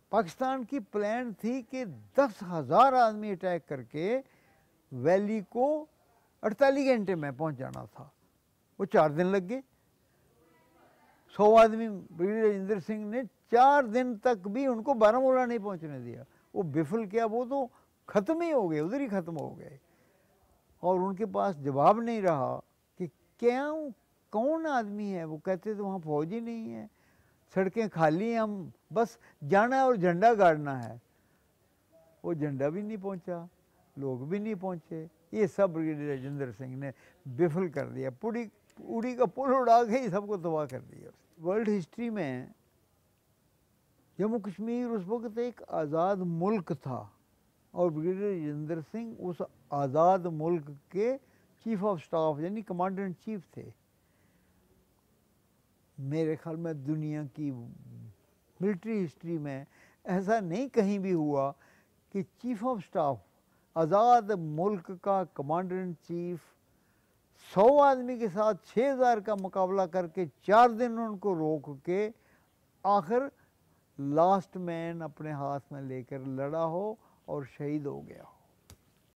पाकिस्तान की प्लान थी कि 10,000 आदमी अटैक करके वैली को 48 घंटे में पहुंच जाना था। वो 4 दिन लग गए। 100 आदमी ब्रिगेडियर राजेंद्र सिंह ने 4 दिन तक भी उनको बारामूला नहीं पहुंचने दिया। वो बिफल क्या, वो तो ख़त्म ही हो गए, उधर ही ख़त्म हो गए। और उनके पास जवाब नहीं रहा कि क्या कौन आदमी है। वो कहते थे वहाँ फौज ही नहीं है, सड़कें खाली हैं, हम बस जाना है और झंडा गाड़ना है। वो झंडा भी नहीं पहुंचा, लोग भी नहीं पहुंचे। ये सब ब्रिगेडियर राजेंद्र सिंह ने विफल कर दिया। उड़ी का पुल उड़ा के ही सबको तबाह कर दिया। वर्ल्ड हिस्ट्री में जम्मू कश्मीर उस वक्त एक आज़ाद मुल्क था और ब्रिगेडियर राजेंद्र सिंह उस आज़ाद मुल्क के चीफ ऑफ स्टाफ यानी कमांडर इन चीफ थे। मेरे ख्याल में दुनिया की मिलिट्री हिस्ट्री में ऐसा नहीं कहीं भी हुआ कि चीफ ऑफ स्टाफ, आज़ाद मुल्क का कमांडर इन चीफ 100 आदमी के साथ 6,000 का मुकाबला करके 4 दिन उनको रोक के आखिर लास्ट मैन अपने हाथ में लेकर लड़ा हो और शहीद हो गया हो।